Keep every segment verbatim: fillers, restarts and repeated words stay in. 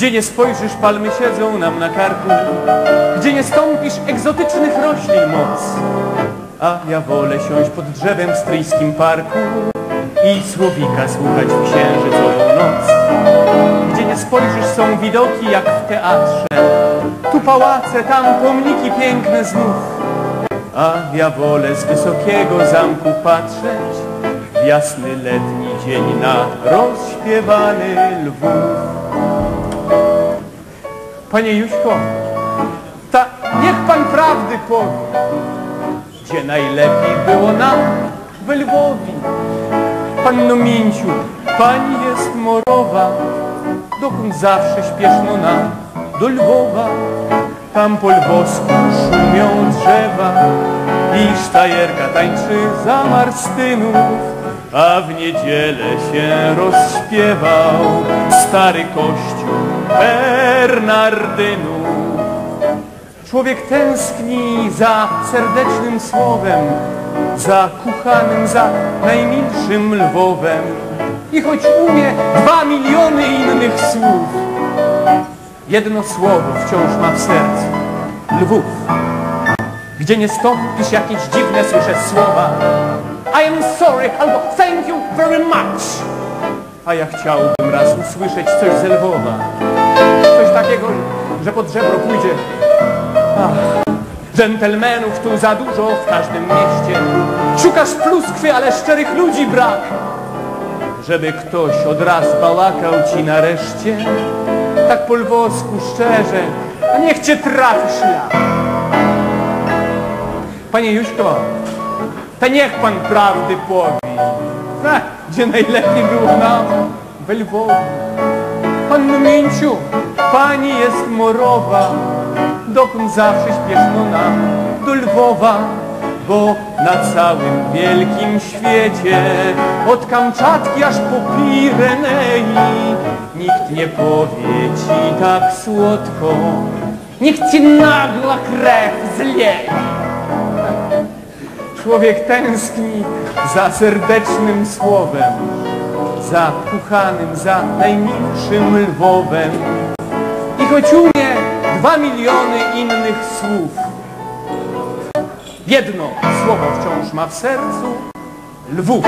Gdzie nie spojrzysz, palmy siedzą nam na karku, gdzie nie stąpisz, egzotycznych roślin moc. A ja wolę siąść pod drzewem w stryjskim parku i słowika słuchać w księżycową noc. Gdzie nie spojrzysz, są widoki jak w teatrze, tu pałace, tam pomniki piękne znów. A ja wolę z wysokiego zamku patrzeć w jasny letni dzień na rozśpiewany Lwów. Panie Juśko, ta niech pan prawdy powie, gdzie najlepiej było nam we Lwowie. Panno Minciu, pani jest morowa, dokąd zawsze śpieszno nam do Lwowa. Tam po lwowsku szumią drzewa i sztajerka tańczy za Marstynów, a w niedzielę się rozśpiewał stary kościół Bernardynów. Człowiek tęskni za serdecznym słowem, za kuchanym, za najmilszym Lwowem i choć umie dwa miliony innych słów, jedno słowo wciąż ma w sercu: Lwów. Gdzie nie stąpisz, jakieś dziwne słyszę słowa: I am sorry albo thank you very much. A ja chciałbym raz usłyszeć coś z Lwowa, coś takiego, że pod żebro pójdzie. Ach, dżentelmenów tu za dużo w każdym mieście. Szukasz pluskwy, ale szczerych ludzi brak, żeby ktoś od raz balakał ci nareszcie tak po lwowsku szczerze, a niech cię trafi szlak. Panie Juśko, to niech pan prawdy powie, a, gdzie najlepiej było nam we Lwowie. Panno Minciu, pani jest morowa, dokąd zawsze śpieszno nam do Lwowa. Bo na całym wielkim świecie, od Kamczatki aż po Pirenei, nikt nie powie ci tak słodko, niech ci nagła krew zlieje. Człowiek tęskni za serdecznym słowem, za kuchanym, za najmilszym Lwowem i choć umie dwa miliony innych słów, jedno słowo wciąż ma w sercu: Lwów.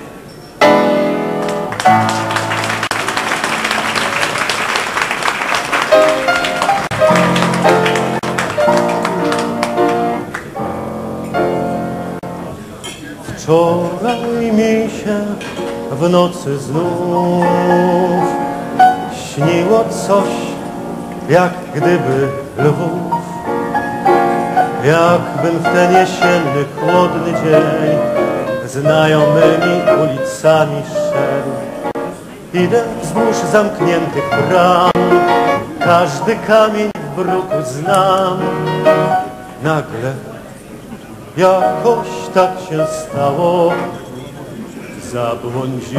Wczoraj mi się w nocy znów śniło coś, jak gdyby Lwów. Jakbym w ten jesienny, chłodny dzień znajomymi ulicami szedł. Idę wzdłuż zamkniętych bram, każdy kamień w bruku znam. Nagle jakoś tak się stało, zabłądziłem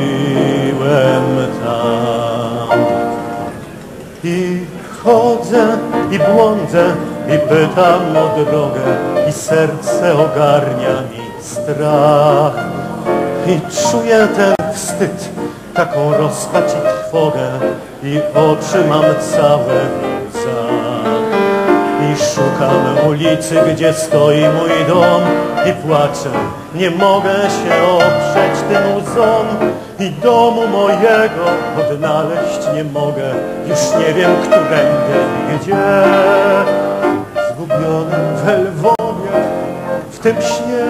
tam. I chodzę, i błądzę, i pytam o drogę, i serce ogarnia mi strach. I czuję ten wstyd, taką rozpacz i trwogę, i oczy mam całe w łzach. I szukam ulicy, gdzie stoi mój dom, i płaczę, nie mogę się oprzeć tym łzom. I domu mojego odnaleźć nie mogę, już nie wiem, którędy i gdzie. Zgubiony we Lwowie, w tym śnie.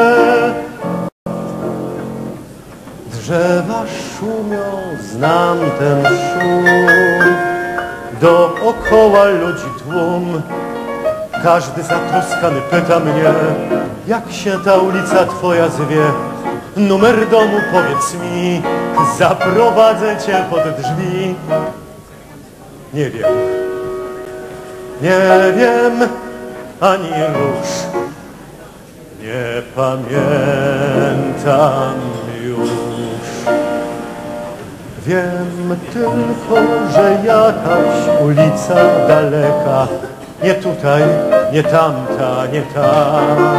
Drzewa szumią, znam ten szum, dookoła ludzi tłum. Każdy zatroskany pyta mnie, jak się ta ulica twoja zwie. Numer domu powiedz mi, zaprowadzę cię pod drzwi. Nie wiem, nie wiem ani rusz, nie pamiętam już. Wiem tylko, że jakaś ulica daleka, nie tutaj, nie tamta, nie ta.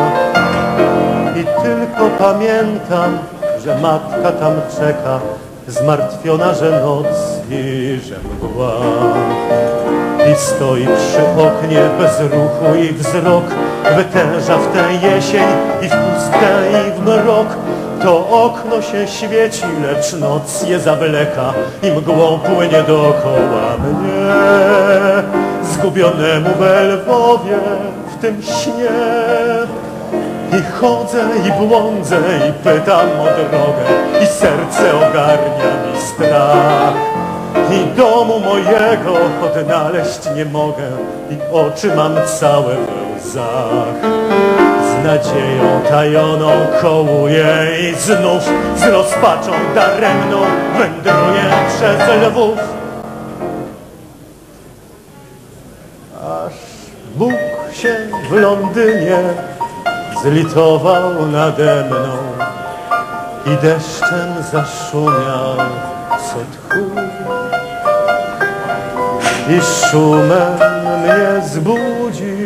I tylko pamiętam, że matka tam czeka, zmartwiona, że noc wirze mgła. I stoi przy oknie bez ruchu i wzrok wytęża w tę jesień i w pustkę i w mrok. To okno się świeci, lecz noc je zawleka i mgłą płynie dookoła mnie. Zgubionemu we Lwowie w tym śnie. I chodzę i błądzę i pytam o drogę i serce ogarnia mi strach. I domu mojego odnaleźć nie mogę i oczy mam całe we łzach. Z nadzieją tajoną kołuję i znów z rozpaczą daremną wędruję przez Lwów. Aż Bóg się w Londynie zlitował nade mną i deszczem zaszumiał co tchu. I szumem mnie zbudził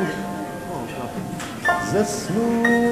ze snu.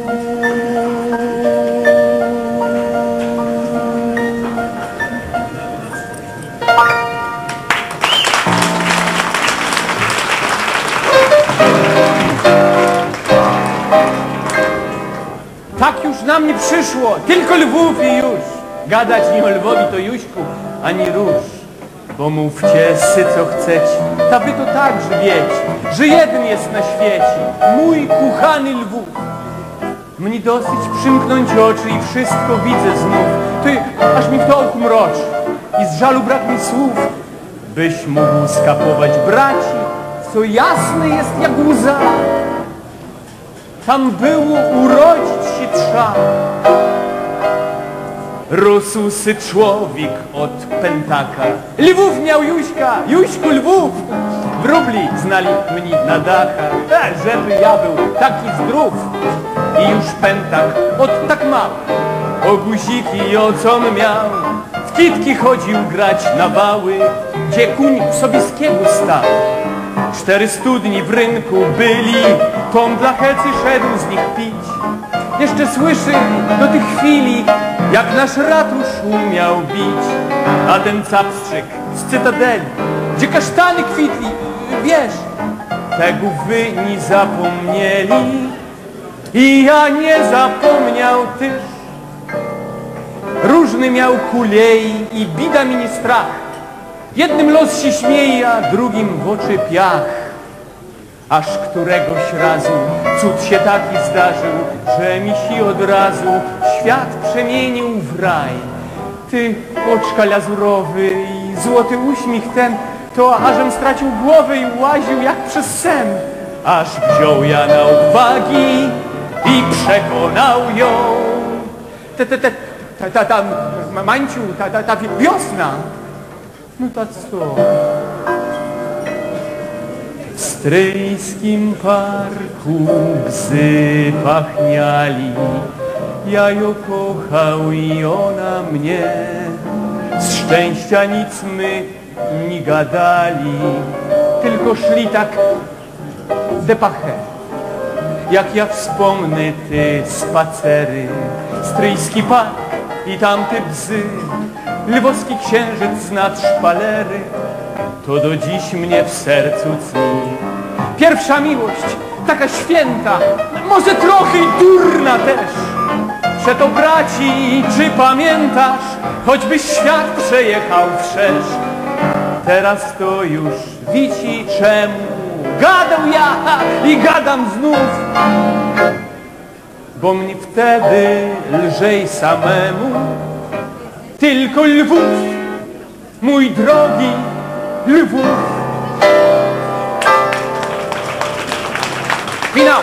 Tak już na mnie przyszło, tylko Lwów i już. Gadać nie o Lwowi to Juśku, ani róż. Bo mówcie sy co chcecie, ta wy to także wiecie, że jeden jest na świecie, mój kuchany Lwów. Mnie dosyć przymknąć oczy i wszystko widzę znów. Ty, aż mi w tołku mroczy i z żalu brak mi słów. Byś mógł skapować braci, co jasne jest jak łza. Tam było urodzić się trza. Rósł sy człowiek od pętaka. Lwów miał Juśka, Juśku Lwów. Wróbli znali mnie na dachach. E, żeby ja był taki zdrów. I już pętak od tak mały. O guziki o com miał. W kitki chodził grać na wały, gdzie kuń Sobieskiego stał. Cztery studni w rynku byli, Tom dla hecy szedł z nich pić. Jeszcze słyszy do tych chwili, jak nasz ratusz umiał bić. A ten capstrzyk z Cytadeli, gdzie kasztany kwitli, wiesz, tego wy nie zapomnieli. I ja nie zapomniał też. Różny miał kulei i bida mi nie strach. Jednym los się śmieje, a drugim w oczy piach. Aż któregoś razu cud się taki zdarzył, że mi się od razu świat przemienił w raj. Ty, oczka lazurowy i złoty uśmiech ten, to ażem stracił głowę i łaził jak przez sen. Aż wziął ja na odwagi i przekonał ją. Te, te, te, ta, ta, ta, Mańciu, ta, ta, ta wiosna. No to co? W stryjskim parku bzy pachniali, ja ją kochał i ona mnie. Z szczęścia nic my nie gadali, tylko szli tak de pache. Jak ja wspomnę te spacery, stryjski park i tamte bzy, lwowski księżyc nad szpalery, to do dziś mnie w sercu cni. Pierwsza miłość, taka święta, może trochę i durna też. Przeto braci, czy pamiętasz, choćbyś świat przejechał wszerz, teraz to już wici czemu gadał ja i gadam znów. Bo mnie wtedy lżej samemu, tylko Lwów, mój drogi Lwów. Finał.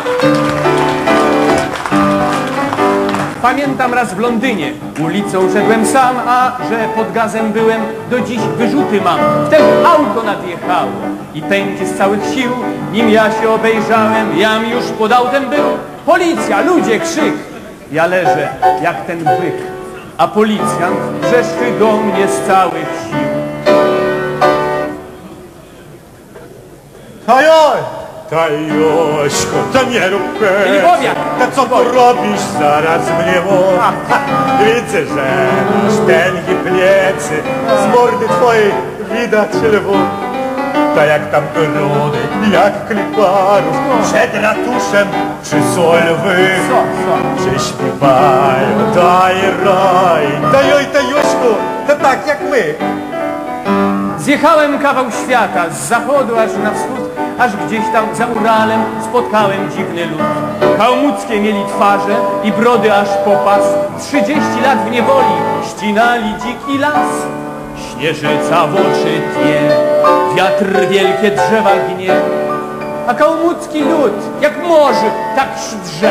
Pamiętam raz w Londynie, ulicą szedłem sam, a że pod gazem byłem, do dziś wyrzuty mam. Wtedy auto nadjechało i pędzi z całych sił, nim ja się obejrzałem, jam już pod autem był. Policja, ludzie, krzyk. Ja leżę jak ten byk, a policjant wrzeszczy do mnie z całych sił. Hajoj! Ta Jośko, to nie rób Lwowia! Ta co tu robisz? Zaraz mnie mów. Widzę, że masz tęgie plecy, z mordy twojej widać lwu. Ta jak tam grudy, jak kliparów, przed ratuszem czy są lwy. Co, co? Czy śpiewają, daj raj. Daj oj, ta Jośku, to tak jak my. Zjechałem kawał świata, z zachodu aż na wschód, aż gdzieś tam za Uralem spotkałem dziwny lud. Kałmuckie mieli twarze i brody aż po pas, trzydzieści lat w niewoli ścinali dziki las. Śnieżyca w oczy tnie, wiatr wielkie drzewa gnie, a kałmucki lud jak morze tak drze.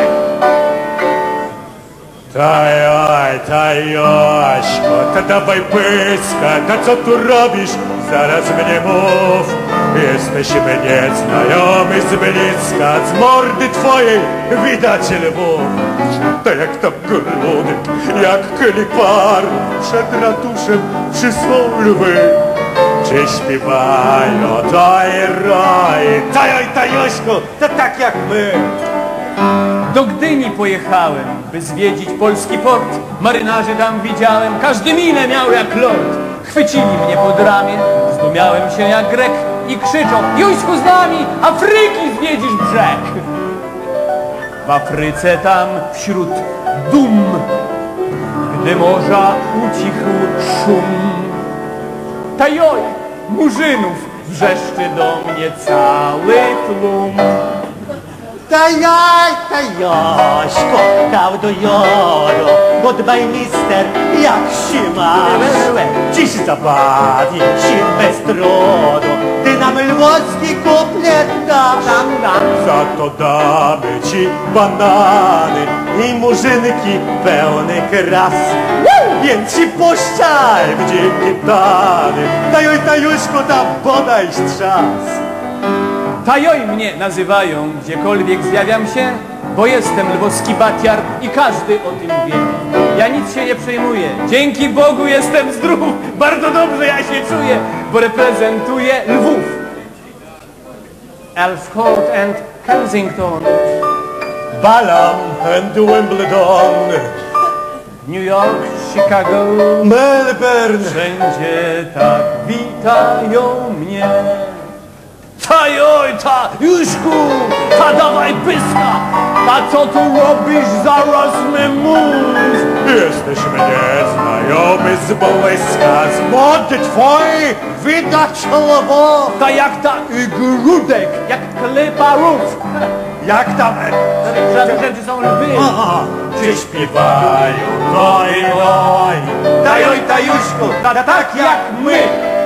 Taj, oj, taj, Jośko, to dawaj pyska, to co tu robisz? Zaraz mnie mów. Jesteśmy nieznajomi z bliska, z mordy twojej widać lwów. To jak tam grudy, jak klipar, przed ratuszem przysłą lwy. Czy śpiewają, daj raj, taj, oj, taj, Jośko, to tak jak my. Do Gdyni pojechałem, by zwiedzić polski port. Marynarzy tam widziałem, każdy minę miał jak lord. Chwycili mnie pod ramię, zdumiałem się jak Grek i krzyczą: Jóźku z nami, Afryki zwiedzisz brzeg. W Afryce tam wśród dum, gdy morza ucichł szum, tajoj, murzynów wrzeszczy do mnie cały tłum. Tajaj, tajośko, dał do joro, goodbye mister, jak się masz? Dziś zabawi się bez trudu, ty nam lwowski kuplet dasz. Za to damy ci banany i murzynki pełnych ras. Więc ci puszczaj w dzikie tany, tajoj, tajuśko, tam bodaj strzas. Tajoj mnie nazywają, gdziekolwiek zjawiam się, bo jestem lwowski batiar i każdy o tym wie. Ja nic się nie przejmuję, dzięki Bogu jestem zdrów, bardzo dobrze ja się czuję, bo reprezentuję Lwów. Elfcourt and Kensington, Balam and Wimbledon, New York, Chicago, Melbourne. wszędzie tak witają mnie. Tajoj, ta, Jóźku, ta dawaj pyska, a co tu robisz, zaraz mnie mów. Jesteśmy nieznajomi z boiska, z mody twojej widać lwów. Ta jak ta y, grudek, jak kleparów. Jak tam? Żadne rzeczy są lwy. Aha, czy śpiewają, oj, oj, tajoj, tajuśku, ta tak jak my.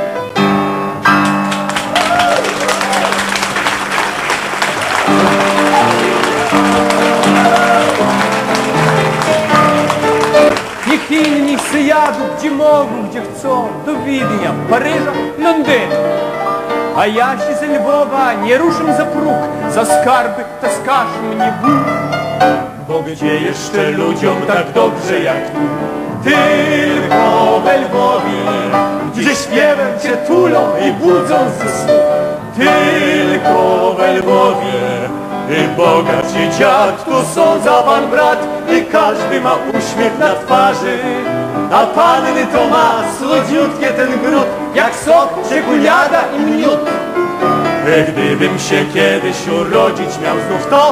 Niech inni se jadą, gdzie mogą, gdzie chcą, do Wiednia, Paryża, Londynu. A ja się ze Lwowa nie ruszę za próg, za skarby taskasz mnie Bóg. Bo gdzie jeszcze ludziom tak dobrze jak tu? Tylko we Lwowie, gdzie śpiewem cię tulą i budzą ze snu. Tylko we Lwowie i bogacz i dziad, tu są za pan brat i każdy ma uśmiech na twarzy. A panny to ma słodziutkie ten gród, jak sok, czekolada i miód. Gdybym się kiedyś urodzić miał znów, to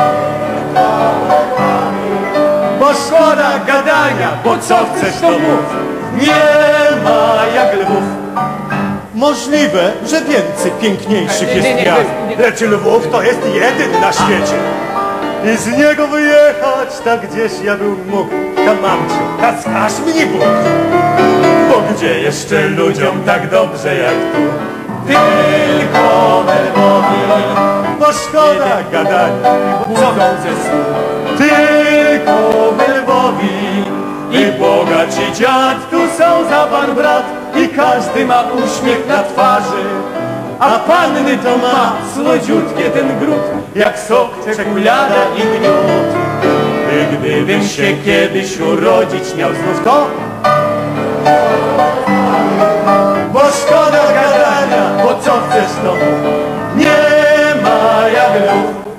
bo szkoda gadania, bo co chcesz to mów. Nie ma jak Lwów. Możliwe, że więcej piękniejszych Nie, jest nie, nie, miast, nie, nie. lecz Lwów to jest jeden na świecie. I z niego wyjechać, tak gdzieś ja bym mógł. Tam mam cię, taskasz mnie Bóg. Bo gdzie jeszcze ludziom tak dobrze jak tu? Tylko we Lwowie, Bo szkoda gadania, budzą ze snu. tylko we Lwowie i bogacz i dziad, tu są za pan brat i każdy ma uśmiech na twarzy. A panny to ma słodziutkie ten gród, jak sok, czekolada i miód. I gdybym się kiedyś urodzić miał znów, to bo szkoda gadania, bo co chcesz to mów. Nie ma jak Anielu,